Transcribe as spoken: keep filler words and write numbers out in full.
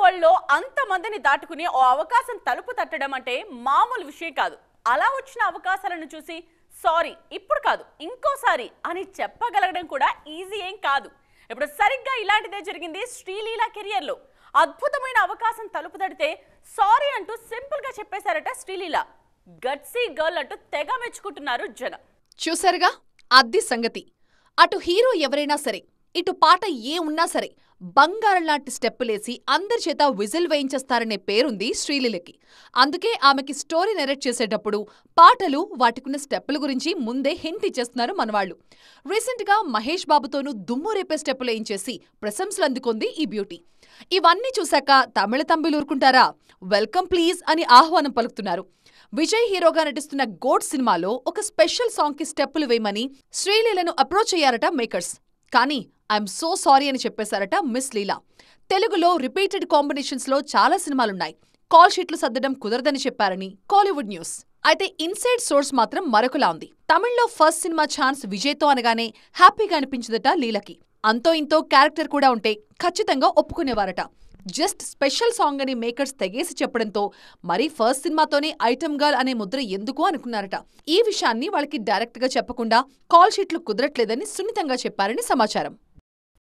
వరల్డ్‌లో అంతమందిని దాటుకుని ఓ అవకాశం తలుపు తట్టడం అంటే మామూలు విషయం కాదు. అలా వచ్చిన అవకాశాలను చూసి సారీ ఇప్పుడు కాదు ఇంకోసారి అని చెప్పగలగడం కూడా ఈజీ ఏం కాదు. ఇప్పుడు సరిగ్గా ఇలాంటిదే జరిగింది శ్రీలీల కెరియర్‌లో. అద్భుతమైన అవకాశం తలుపు తడితే సారీ అంటూ సింపుల్ గా చెప్పేశారట శ్రీలీల. గట్సీ గర్ల్ అంటూ తెగ మెచ్చుకుంటున్నారు జనం. చూసారుగా, అద్ది సంగతి. అటు హీరో ఎవరైనా సరే, ఇటు పాట ఏ ఉన్నా సరే బంగారం లాంటి స్టెప్పులేసి అందరి చేత విజిల్ వేయించేస్తారనే పేరుంది శ్రీలీలకి. అందుకే ఆమెకి స్టోరీ నెరేట్ చేసేటప్పుడు పాటలు, వాటికున్న స్టెప్పుల గురించి ముందే హింట్ ఇచ్చేస్తున్నారు మనవాళ్లు. రీసెంట్గా మహేష్ బాబుతోనూ దుమ్ము రేపే స్టెప్పులేయించేసి ప్రశంసలు అందుకుంది ఈ బ్యూటీ. ఇవన్నీ చూశాక తమిళ తంబిలు ఊరుకుంటారా? వెల్కమ్ ప్లీజ్ అని ఆహ్వానం పలుకుతున్నారు. విజయ్ హీరోగా నటిస్తున్న గోడ్ సినిమాలో ఒక స్పెషల్ సాంగ్ కి స్టెప్పులు వేయమని శ్రీలీలను అప్రోచ్ అయ్యారట మేకర్స్. కానీ ఐఎమ్ సో సారీ అని చెప్పేశారట మిస్ లీలా. తెలుగులో రిపీటెడ్ కాంబినేషన్స్ లో చాలా సినిమాలున్నాయి, కాల్ షీట్లు సర్దడం కుదరదని చెప్పారని కోలీవుడ్ న్యూస్. అయితే ఇన్సైడ్ సోర్స్ మాత్రం మరొకలా ఉంది. తమిళ్లో ఫస్ట్ సినిమా ఛాన్స్ విజయ్తో అనగానే హ్యాపీగా అనిపించదట లీలకి. అంతో ఇంతో క్యారెక్టర్ కూడా ఉంటే ఖచ్చితంగా ఒప్పుకునేవారట. జస్ట్ స్పెషల్ సాంగ్ అని మేకర్స్ తెగేసి చెప్పడంతో మరీ ఫస్ట్ సినిమాతోనే ఐటమ్ గర్ల్ అనే ముద్ర ఎందుకు అనుకున్నారట. ఈ విషయాన్ని వాళ్ళకి డైరెక్ట్ గా చెప్పకుండా కాల్ షీట్లు కుదరట్లేదని సున్నితంగా చెప్పారని సమాచారం.